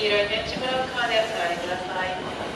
黄色いベンチブロッカーでお座りください。